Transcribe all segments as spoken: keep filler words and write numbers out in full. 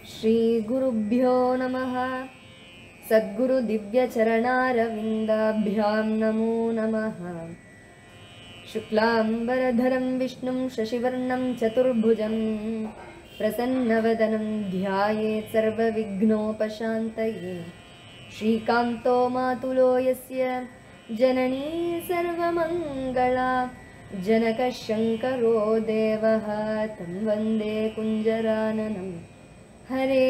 श्री गुरुभ्यो नमः। सद्गुरु दिव्य चरणारविन्दाभ्यां नमो नमः। शुक्लाम्बरधरं विष्णुं शशिवर्णं चतुर्भुजं प्रसन्नवदनं ध्यायेत् सर्वविघ्नोपशान्तये। श्रीकान्तो मातुलो यस्य जननी सर्वमङ्गला जनकशङ्करो देवः तं वन्दे कुञ्जराननं। हरे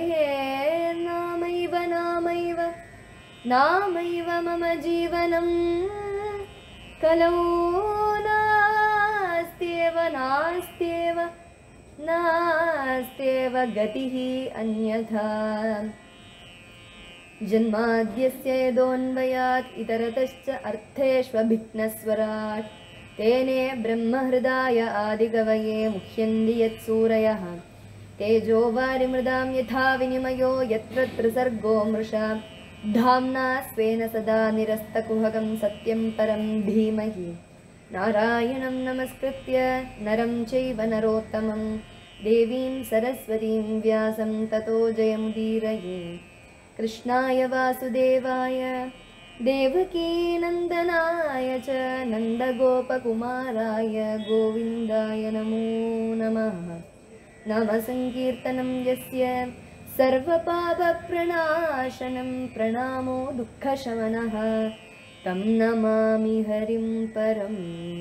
नामैव नामैव नामैव मम जीवनं कलौ नास्त्येव नास्त्येव नास्त्येव गतिः अन्यथा। जन्माद्यस्य यतोऽन्वयात् इतरतश्च अर्थेष्वभिघ्नस्वराट् तेने ब्रह्महृदाय आदिकवये मुह्यन्ति यत्सूरयः। तेजो वारिमृदां यथा विनिमयो यत्र त्रिसर्गो मृषा धाम्ना स्वेन सदा निरस्तकुहकं सत्यं परं धीमहि। नारायणं नमस्कृत्य नरं चैव नरोत्तमं देवीं सरस्वतीं व्यासं ततो जयमुदीरये। कृष्णाय वासुदेवाय देवकीनन्दनाय च नन्दगोपकुमाराय गोविन्दाय नमो नमः। नामसङ्कीर्तनं यस्य सर्वपापप्रणाशनं प्रणामो दुःखशमनः तं नमामि हरिं परम्।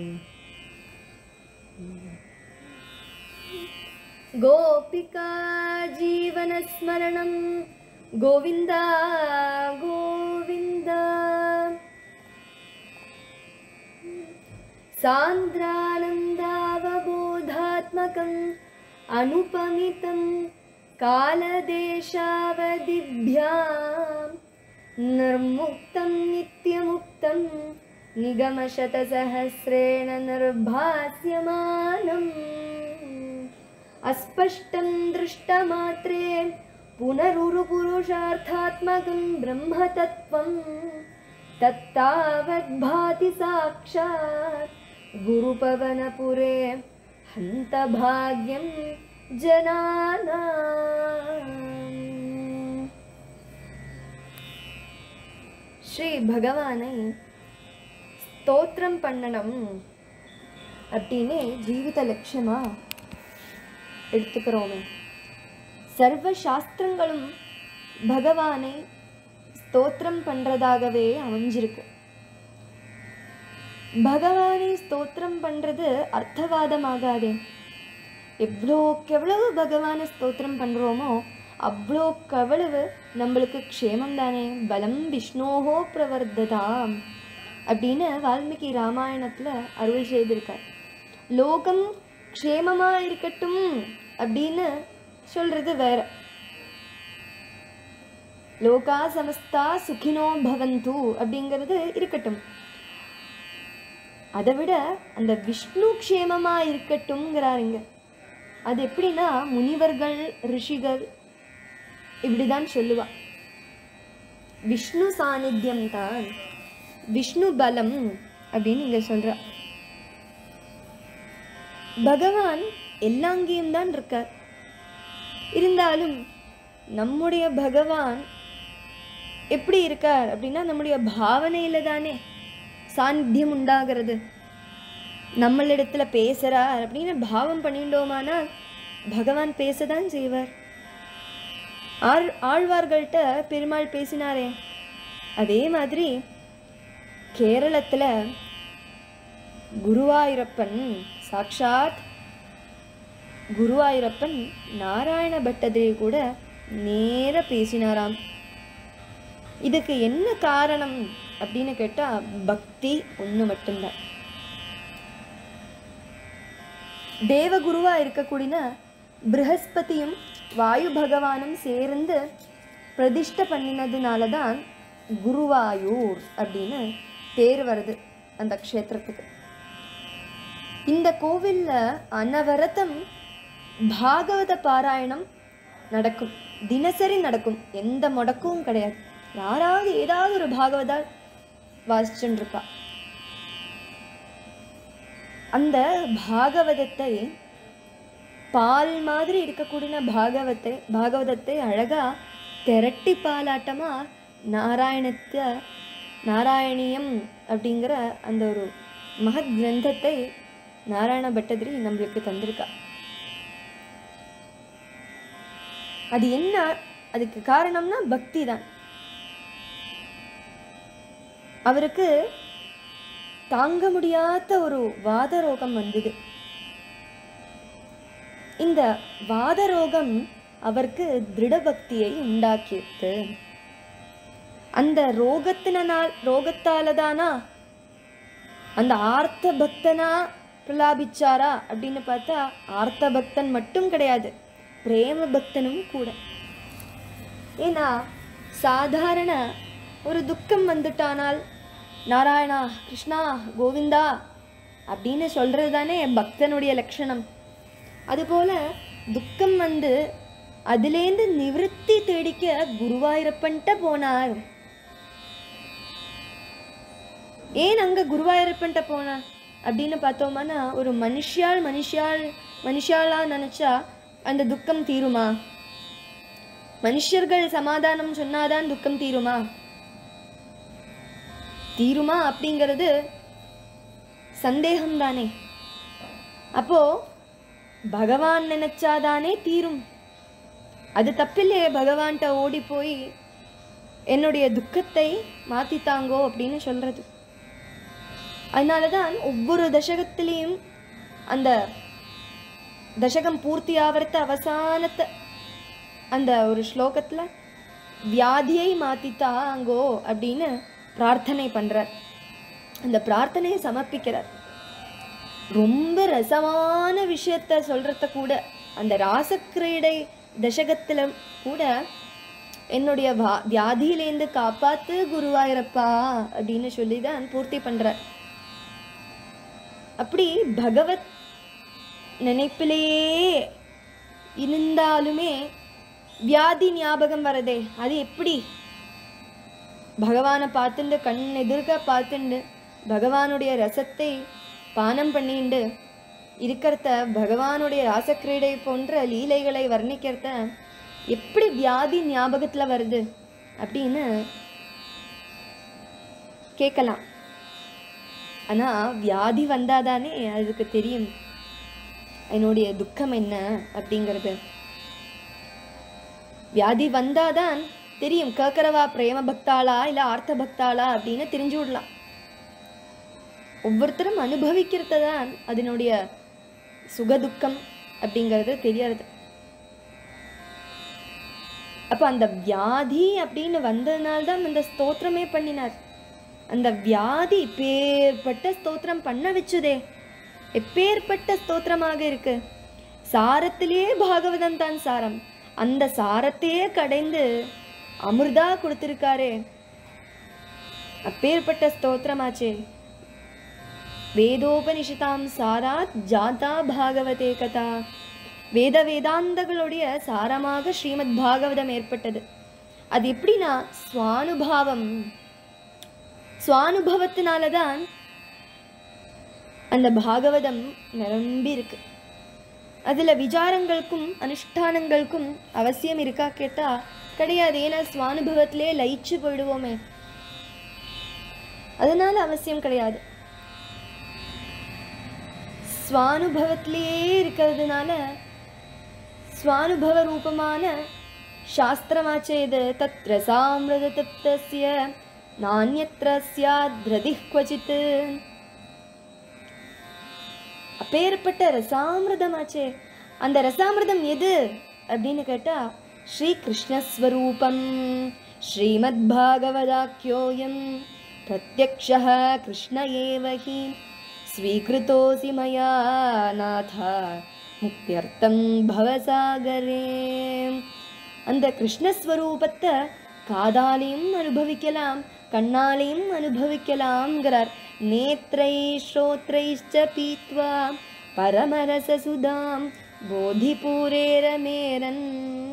गोपिका जीवनस्मरणं गोविन्दा गोविन्दा। सान्द्रानन्दावबोधात्मकम् अनुपमितं कालदेशावधिभ्यां निर्मुक्तं नित्यमुक्तं निगमशतसहस्रेण निर्भास्यमानम्। अस्पष्टं दृष्टमात्रे पुनरुरुपुरुषार्थात्मकं ब्रह्मतत्त्वं तत्तावद्भाति साक्षात् गुरुपवनपुरे हन्तभाग्यं जनानाम्। ஸ்ரீ பகவானை ஸ்தோத்திரம் பண்ணணும் அப்படின்னு ஜீவித லட்சியமா எடுத்துக்கிறோமே. சர்வ சாஸ்திரங்களும் பகவானை ஸ்தோத்திரம் பண்றதாகவே அமைஞ்சிருக்கு. பகவானை ஸ்தோத்திரம் பண்றது அர்த்தவாதமாகாதே. எவ்வளோக்கெவ்வளவு பகவானை ஸ்தோத்திரம் பண்ணுறோமோ அவ்வளோக்கவ்வளவு நம்மளுக்கு க்ஷேமம் தானே. பலம் விஷ்ணோஹோ பிரவர்த்ததாம் அப்படின்னு வால்மீகி ராமாயணத்தில் அருள் செய்திருக்கார். லோகம் க்ஷேமமாக இருக்கட்டும் அப்படின்னு சொல்கிறது வேற. லோகா சமஸ்தா சுகினோ பவந்து அப்படிங்கிறது இருக்கட்டும். அதை விட அந்த விஷ்ணு க்ஷேமமா இருக்கட்டும்ங்கிறாருங்க. அது எப்படின்னா முனிவர்கள் ரிஷிகள் இப்படிதான் சொல்லுவா. விஷ்ணு சாநித்தியம் தான் விஷ்ணு பலம் அப்படின்னு இங்க சொல்ற. பகவான் எல்லாங்கேயும் தான் இருக்கார். இருந்தாலும் நம்முடைய பகவான் எப்படி இருக்கார் அப்படின்னா நம்முடைய பாவனையில தானே சாநித்தியம் உண்டாகிறது. நம்மளிடத்துல பேசுறார் அப்படின்னு பாவம் பண்ணிட்டோமானால் பகவான் பேசதான் செய்வார். ஆழ் ஆழ்வார்கள்ட்ட பெருமாள் பேசினாரே, அதே மாதிரி கேரளத்துல குருவாயூரப்பன் சாக்ஷாத் குருவாயூரப்பன் நாராயண பட்டதிரி கூட நேர பேசினாராம். இதுக்கு என்ன காரணம் அப்படின்னு கேட்டா பக்தி ஒண்ணு மட்டும்தான். தேவகுருவா இருக்கக்கூடிய ப்ரஹஸ்பதியும் வாயு பகவானும் சேர்ந்து பிரதிஷ்டை பண்ணினதுனால தான் குருவாயூர் அப்படின்னு பேர் வருது அந்த க்ஷேத்திரத்துக்கு. இந்த கோவில்ல அனவரதம் பாகவத பாராயணம் நடக்கும். தினசரி நடக்கும். எந்த முடக்கும் கிடையாது. யாராவது ஏதாவது ஒரு பாகவதா வாசிச்சுட்டு இருப்பா. அந்த பாகவதத்தை பால் மாதிரி இருக்கக்கூடிய பாகவத்தை பாகவதத்தை அழகா திரட்டி பாலாட்டமா நாராயணத்தை நாராயணியம் அப்படிங்கிற அந்த ஒரு மகத் கிரந்தத்தை நாராயண பட்டதிரி நம்மளுக்கு தந்திருக்கா. அது என்ன, அதுக்கு காரணம்னா பக்தி தான். அவருக்கு தாங்க முடியாத ஒரு வாத ரோகம் வந்தது. இந்த வாத ரோகம் அவருக்கு திருட பக்தியை உண்டாக்கியது. அந்த ரோகத்தினால் ரோகத்தாலதானா அந்த ஆர்த்த பக்தனா பிரலாபிச்சாரா அப்படின்னு பார்த்தா ஆர்த்த பக்தன் மட்டும் கிடையாது, பிரேம பக்தனும் கூட. ஏன்னா சாதாரண ஒரு துக்கம் வந்துட்டானால் நாராயணா கிருஷ்ணா கோவிந்தா அப்படின்னு சொல்றது தானே பக்தனுடைய லட்சணம். அதுபோல துக்கம் வந்து அதுலேருந்து நிவர்த்தி தேடிக்க குருவாயூரப்பன்ட்ட போனார். ஏன் அங்க குருவாயூரப்பன்ட்ட போனார் அப்படின்னு பார்த்தோம்னா, ஒரு மனுஷியால் மனுஷியால் மனுஷாலா நினைச்சா அந்த துக்கம் தீருமா? மனுஷர்கள் சமாதானம் சொன்னாதான் துக்கம் தீருமா? தீருமா அப்படிங்கிறது சந்தேகம் தானே. அப்போ பகவான் நினைச்சாதானே தீரும். அது தப்பில்லையே பகவான்கிட்ட ஓடி போய் என்னுடைய துக்கத்தை மாத்தித்தாங்கோ அப்படின்னு சொல்றது. அதனாலதான் ஒவ்வொரு தசகத்திலையும் அந்த தசகம் பூர்த்தி ஆவறத அவசானத்தை அந்த ஒரு ஸ்லோகத்துல வியாதியை மாத்தித்தாங்கோ அப்படின்னு பிரார்த்தனை பண்றார். அந்த பிரார்த்தனையை சமர்ப்பிக்கிறார். ரொம்ப ரசமான விஷயத்த சொல்றத கூட அந்த ராசக்கிரீடை தசகத்துல கூட என்னுடைய வா வியாதியிலேருந்து காப்பாத்து குருவாயிரப்பா அப்படின்னு சொல்லிதான் பூர்த்தி பண்றார். அப்படி பகவத் நினைப்பிலேயே இருந்தாலுமே வியாதி ஞாபகம் வரதே, அது எப்படி? பகவானை பார்த்துண்டு கண் எதிர்க்க பார்த்துண்டு பகவானுடைய ரசத்தை பானம் பண்ணிண்டு இருக்கிறத, பகவானுடைய ராசக்கிரீடை போன்ற லீலைகளை வர்ணிக்கிறத எப்படி வியாதி ஞாபகத்துல வருது அப்படின்னு கேட்கலாம். ஆனா வியாதி வந்தாதானே அதுக்கு தெரியும் என்னுடைய துக்கம் என்ன அப்படிங்கிறது. வியாதி வந்தாதான் தெரியும் கேட்கறவா பிரேம பக்தாளா இல்ல ஆர்த்த பக்தாளா அப்படின்னு தெரிஞ்சு விடலாம். ஒவ்வொருத்தரும் அனுபவிக்கிறது தான் அதனுடைய சுகதுக்கம் அப்படிங்கிறது தெரியாது. அப்ப அந்த வியாதி அப்படின்னு வந்ததுனால்தான் அந்த ஸ்தோத்திரமே பண்ணினார். அந்த வியாதி எப்பேற்பட்ட ஸ்தோத்திரம் பண்ண வச்சுதே, எப்பேற்பட்ட ஸ்தோத்திரமாக இருக்கு. சாரத்திலேயே பாகவதம் தான் சாரம். அந்த சாரத்தையே கடைந்து அமிர்தா கொடுத்திருக்காரே, அப்பேற்பட்ட ஸ்தோத்திரமாச்சே. வேதோபனிஷதாம் சாராத் ஜாதா பாகவதே கதா. வேத வேதாந்தங்களுடைய சாரமாக ஸ்ரீமத் பாகவதம் ஏற்பட்டது. அது எப்படின்னா சுவானுபாவம், சுவானுபவத்தினாலதான் அந்த பாகவதம் நிரம்பி இருக்கு. அதுல விசாரங்களுக்கும் அனுஷ்டானங்களுக்கும் அவசியம் இருக்கா கேட்டா கிடையாது. ஏன்னா சுவானுபவத்திலே லயிச்சு போயிடுவோமே, அதனால அவசியம் கிடையாது. சுவானுபவத்திலேயே இருக்கிறதுனால சுவானுபவ ரூபமான சாஸ்திரமாச்சே இது. தத்ர சாமிரத தப்தஸ்ய நான்யத்ர ஸ்யாத்ரதிஹ் க்வசித். அப்பேற்பட்ட ரசாமிரதமாச்சே. அந்த ரசாமிரதம் எது அப்படின்னு கேட்டா ஸ்ரீ கிருஷ்ணஸ்வரூபம் ஸ்ரீமத் பாகவதாக்கியோயம் பிரத்யக்ஷः கிருஷ்ண ஏவ ஹி ஸ்வீகிருதோசி மயா நாத முக்தியர்த்தம் பவசாகரே. அந்த கிருஷ்ணஸ்வரூபத்தை காதாலையும் அனுபவிக்கலாம், கண்ணாலையும் அனுபவிக்கலாம்ங்கிறார். நேத்ரை ஸ்ரோத்ரைச்ச பீத்வா பரமரசசுதாம் போதிபூரேரமேரன்.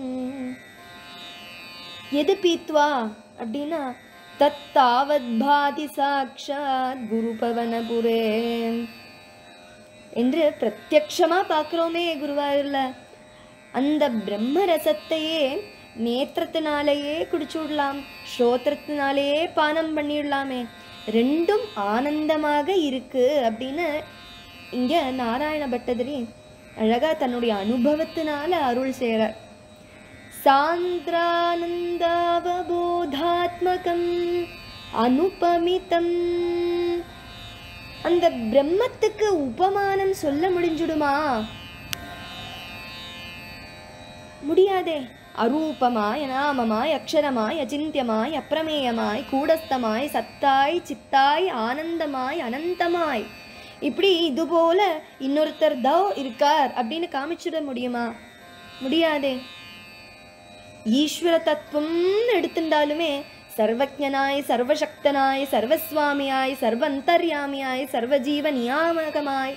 எது பீத்வா அப்படின்னா தத்தாவத் பாதி சாக்ஷாத் குரு பவனபுரே. என்று பிரத்யக்ஷமா பார்க்குறோமே குருவாயூர்ல. அந்த பிரம்ம ரசத்தையே நேத்திரத்தினாலேயே குடிச்சு விடலாம், ஸ்ரோத்திரத்தினாலேயே பானம் பண்ணிடலாமே, ரெண்டும் ஆனந்தமாக இருக்கு அப்படின்னு இங்க நாராயண பட்டதிரி அழகா தன்னுடைய அனுபவத்தினால அருள் செய்கிறார். சாந்திரானந்தாவபோதாத்மகம் அனுபமிதம். அந்த பிரம்மத்துக்கு உபமானம் சொல்ல முடிஞ்சுடுமா? முடியாதே. அரூபமாய், அநாமமாய், அக்ஷரமாய், அச்சிந்தியமாய், அப்பிரமேயமாய், கூடஸ்தமாய், சத்தாய், சித்தாய், ஆனந்தமாய், அனந்தமாய், இப்படி இதுபோல இன்னொருத்தர் தோ இருக்கார் அப்படின்னு காமிச்சிட முடியுமா? முடியாதே. ஈஸ்வர தத்துவம் எடுத்துட்டாலுமே சர்வஜனாய், சர்வசக்தனாய், சர்வஸ்வாமியாய், சர்வந்தர்யாமியாய், சர்வஜீவ நியாமகமாய்,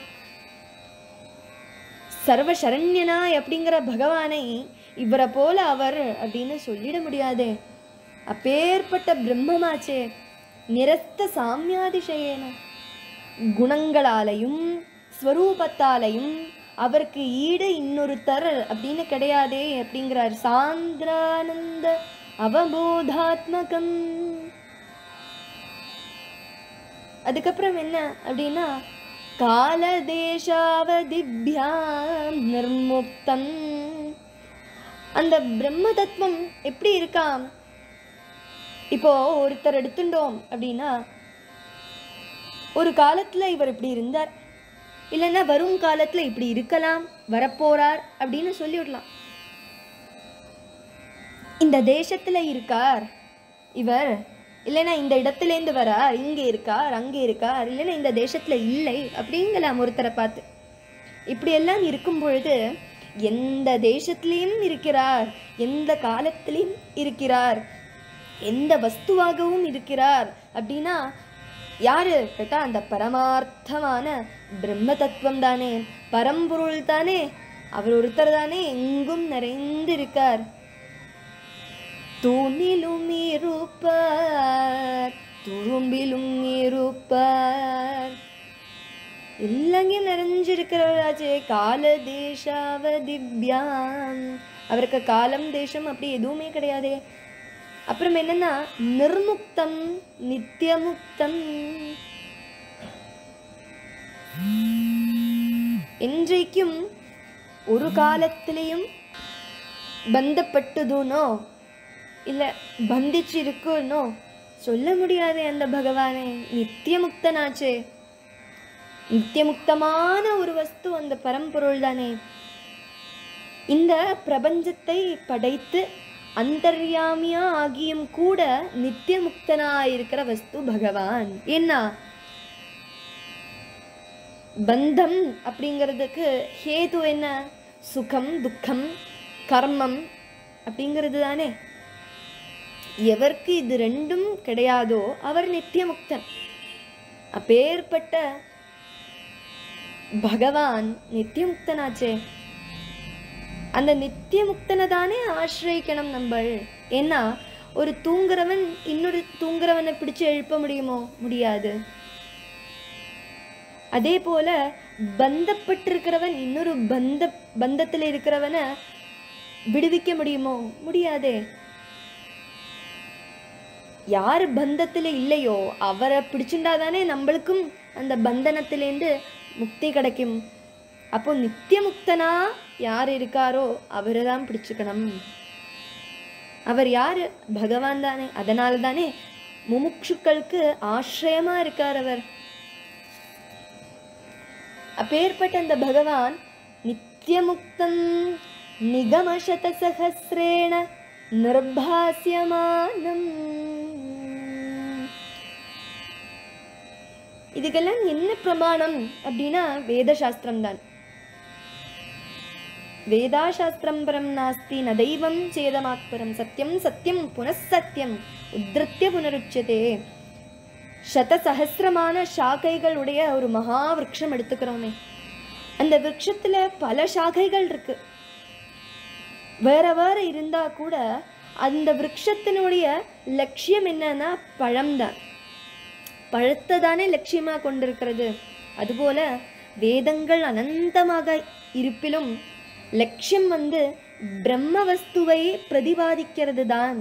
சர்வசரண்யனாய் அப்படிங்கிற பகவானை இவரை போல அவர் அப்படின்னு சொல்லிட முடியாதே. அப்பேற்பட்ட பிரம்மமாச்சே. நிரஸ்த சாமியாதிசயேன, குணங்களாலையும் ஸ்வரூபத்தாலையும் அவருக்கு ஈடு இன்னொருத்தர் அப்படின்னு கிடையாதே அப்படிங்கிறார். சாந்திரானந்த அவபோதாத்மகம். அதுக்கப்புறம் என்ன அப்படின்னா, காலதேசாவதிப்யாம் நிர்முக்தம். அந்த பிரம்ம தத்துவம் எப்படி இருக்காம்? இப்போ ஒருத்தர் எடுத்துட்டோம் அப்படின்னா, ஒரு காலத்துல இவர் இப்படி இருந்தார், இல்லைன்னா வரும் காலத்துல இப்படி இருக்கலாம், வரப்போறார் அப்படின்னு சொல்லிவிடலாம். இந்த தேசத்துல இருக்கார் இவர், இல்லைன்னா இந்த இடத்துலேருந்து வரார், இங்கே இருக்கார், அங்கே இருக்கார், இல்லைன்னா இந்த தேசத்துல இல்லை அப்படிங்கலாம் ஒருத்தரை பார்த்து. இப்படியெல்லாம் இருக்கும் பொழுது எந்த தேசத்திலையும் இருக்கிறார், எந்த காலத்திலையும் இருக்கிறார், எந்த வஸ்துவாகவும் இருக்கிறார் அப்படின்னா யாரு கேட்டா அந்த பரமார்த்தமான பிரம்ம தத்துவம் தானே, பரம்பொருள் தானே, அவர் ஒருத்தர் தானே எங்கும் நிறைந்து இருக்கார். தூணிலும் இருப்பார், துரும்பிலும் இருப்பார், எல்லங்கையும் நிறைஞ்சிருக்கிறவராச்சே. கால தேசாவதிப்யாம், அவருக்கு காலம் தேசம் அப்படி எதுவுமே கிடையாதே. அப்புறம் என்னன்னா நிர்முக்தம் நித்தியமுக்தம். என்றைக்கும் ஒரு காலத்திலையும் பந்தப்பட்டதுனோ இல்லை பந்திச்சு இருக்குன்னோ சொல்ல முடியாதே அந்த பகவானே. நித்தியமுக்தனாச்சே. நித்தியமுக்தமான ஒரு வஸ்து அந்த பரம்பொருள் தானே. இந்த பிரபஞ்சத்தை படைத்து அந்தர்யாமியா ஆகியும் கூட நித்தியமுக்தனாயிருக்கிற வஸ்து பகவான். என்ன பந்தம் அப்படிங்கிறதுக்கு ஹேது என்ன? சுகம் துக்கம் கர்மம் அப்படிங்கிறது தானே. எவருக்கு இது ரெண்டும் கிடையாதோ அவர் நித்தியமுக்தன். அப்பேற்பட்ட பகவான் நித்தியமுக்தனாச்சே. அந்த நித்தியமுக்தனை தானே ஆசிரியிக்கணும் நம்ம. ஏன்னா ஒரு தூங்குறவன் இன்னொரு தூங்குறவனை பிடிச்சு எழுப்ப முடியுமோ? முடியாது. அதே போல பந்தப்பட்டிருக்கிறவன் இன்னொரு பந்த பந்தத்தில் இருக்கிறவனை விடுவிக்க முடியுமோ? முடியாதே. யார் பந்தத்தில் இல்லையோ அவரை பிடிச்சுண்டாதானே நம்மளுக்கும் அந்த பந்தனத்திலேருந்து முக்தி கிடைக்கும். அப்போ நித்தியமுக்தனா யார் இருக்காரோ அவரை தான் பிடிச்சுக்கணும். அவர் யாரு? பகவான் தானே. அதனால தானே முமுட்சுக்களுக்கு ஆசிரியமா இருக்கார் அவர். அப்பேற்பட்ட அந்த பகவான் நித்தியமுக்தம் நிகமசத சஹஸ்ரேண நிர்பாஸ்யமானம். இதுக்கெல்லாம் என்ன பிரமாணம் அப்படின்னா வேதசாஸ்திரம் தான். வேதாசாஸ்திரம் பரம் நாஸ்தி ந தெய்வம் சேதமாத்பரம் சத்தியம் சத்தியம் புனசத்தியம் உத்ருத்ய புனருச்சதே. சத சஹசிரமான சாக்கைகளுடைய ஒரு மகா விருட்சம் எடுத்துக்கிறோமே, அந்த விருட்சத்துல பல சாக்கைகள் இருக்கு. வேற வேற இருந்தா கூட அந்த விருட்சத்தினுடைய லட்சியம் என்னன்னா பழம்தான். பழத்தை தானே லட்சியமா கொண்டிருக்கிறது. அதுபோல வேதங்கள் அனந்தமாக இருப்பிலும் லட்சியம் வந்து பிரம்ம வஸ்துவை பிரதிபாதிக்கிறது தான்.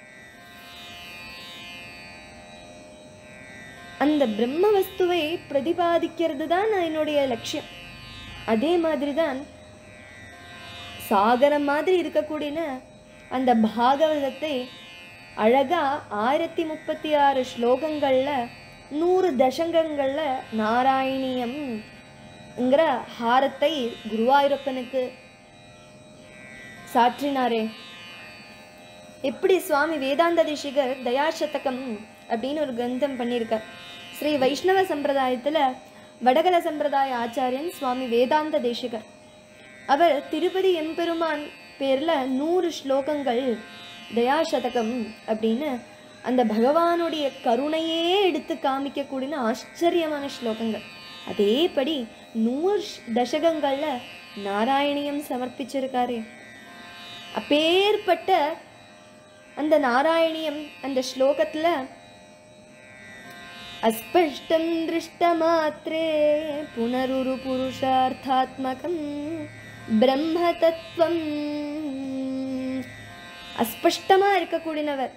அந்த பிரம்ம வஸ்துவை பிரதிபாதிக்கிறது தான் என்னுடைய லட்சியம். அதே மாதிரி தான் சாகரம் மாதிரி இருக்கக்கூடிய அந்த பாகவதத்தை அழகா ஆயிரத்தி முப்பத்தி ஆறு ஸ்லோகங்கள்ல நூறு தசங்கங்கள்ல நாராயணியம்ங்கிற ஹாரத்தை குருவாயூரப்பனுக்கு சாற்றினாரே. எப்படி சுவாமி வேதாந்த தேசிகர் தயாசதகம் அப்படின்னு ஒரு கிரந்தம் பண்ணியிருக்கார். ஸ்ரீ வைஷ்ணவ சம்பிரதாயத்துல வடகல சம்பிரதாய ஆச்சாரியன் சுவாமி வேதாந்த தேசிகர். அவர் திருப்பதி எம்பெருமான் பேர்ல நூறு ஸ்லோகங்கள் தயாசதகம் அப்படின்னு அந்த பகவானுடைய கருணையே எடுத்து காமிக்கக்கூடிய ஆச்சரியமான ஸ்லோகங்கள். அதேபடி நூறு தசகங்கள்ல நாராயணியம் சமர்ப்பிச்சிருக்காரு. அப்பேற்பட்ட அந்த நாராயணியம் அந்த ஸ்லோகத்துல அஸ்பஷ்டம் திருஷ்டமாத்ரே புனருரு புருஷார்த்தாத்மகம் பிரம்ம தத்துவம். அஸ்பஷ்டமா இருக்கக்கூடியவர்,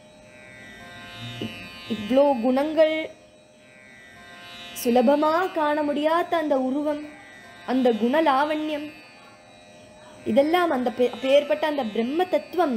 இவ்வளோ குணங்கள் சுலபமா காண முடியாத அந்த உருவம், அந்த குணலாவண்யம், இதெல்லாம் அந்த பேர்பட்ட அந்த பிரம்ம தத்துவம்,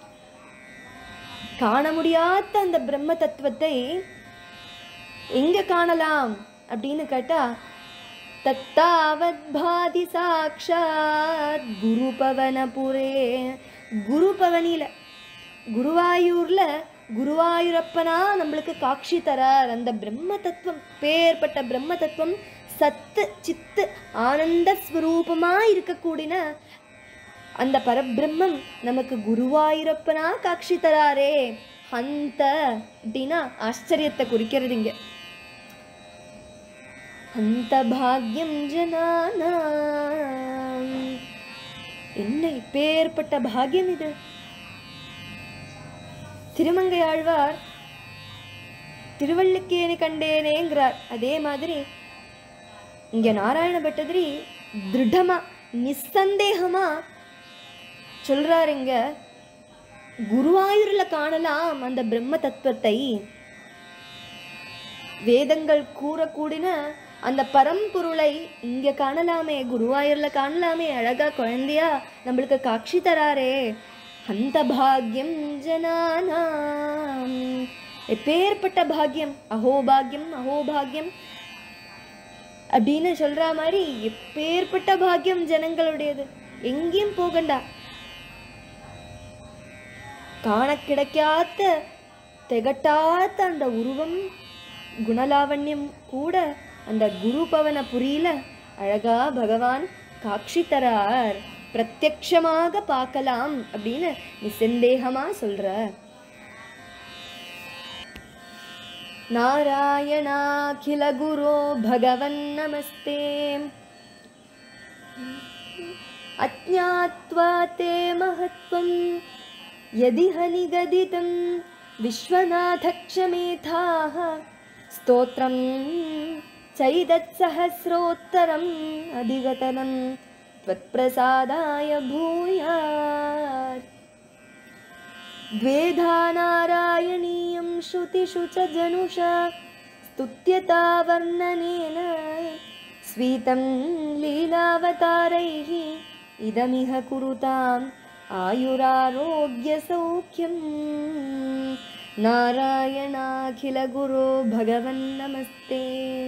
காண முடியாத அந்த பிரம்ம தத்துவத்தை எங்க காணலாம் அப்படின்னு கேட்டா, தத்தாவத் பாதி சாக்ஷாத் குரு பவனபுரே. குரு பவனில, குருவாயூர்ல குருவாயூரப்பனா நம்மளுக்கு காட்சி தரார். அந்த பிரம்ம தத்துவம், பேர்பட்ட பிரம்ம தத்துவம் சத்து சித்து ஆனந்த ஸ்வரூபமா இருக்கக்கூடிய அந்த பரபிரம்மம் நமக்கு குருவாயூரப்பனா காட்சி தராரே. அந்த அப்படின்னா ஆச்சரியத்தை குறிக்கிறதுங்க. அந்த பாக்யம் ஜனானாம். என்ன இப்பேற்பட்ட பாக்யம் இது! திருமங்கையாழ்வார் திருவள்ளுக்கேணி கண்டேனேங்கிறார். அதே மாதிரி இங்க நாராயண பட்டதிரி திருடமா நிசந்தேகமா சொல்றாருங்க, குருவாயூர்ல காணலாம் அந்த பிரம்ம தத்துவத்தை. வேதங்கள் கூறக்கூடின அந்த பரம்பொருளை இங்க காணலாமே, குருவாயூர்ல காணலாமே, அழகா குழந்தையா நம்மளுக்கு காட்சி தராரே. அந்த பாக்யம் ஜனானாம். எப்பேற்பட்ட பாக்யம்! அஹோபாக்யம் அஹோபாக்யம் அப்படின்னு சொல்ற மாதிரி எப்பேற்பட்ட பாக்யம் ஜனங்களுடையது. எங்கேயும் போகண்டா, காண கிடைக்காத திகட்டாத அந்த உருவம் குணலாவண்யம் கூட அந்த குரு பவன புரியில அழகா பகவான் காட்சி தரார். பிரத்யக்ஷமாக பார்க்கலாம் அப்படின்னு நிசந்தேகமா சொல்ற. நாராயணாகில குரோ பகவன் நமஸ்தே. அஜ்ஞாத்வா தே மஹத்வம் யதிஹ நிகதிதம் விஸ்வநாத க்ஷமேதாஹ ஸ்தோத்ரம் சைதத் சஹஸ்ரோத்தரம் அதிகதனம் त्वत्प्रसादाय भूयात्. द्वेधा नारायणीयं श्रुतिषु च जनुषा स्तुत्यता वर्णनेन स्वीतं लीलावतारैः इदमिह कुरुताम् आयुरारोग्यसौख्यम्. नारायणाखिल गुरो भगवन् नमस्ते.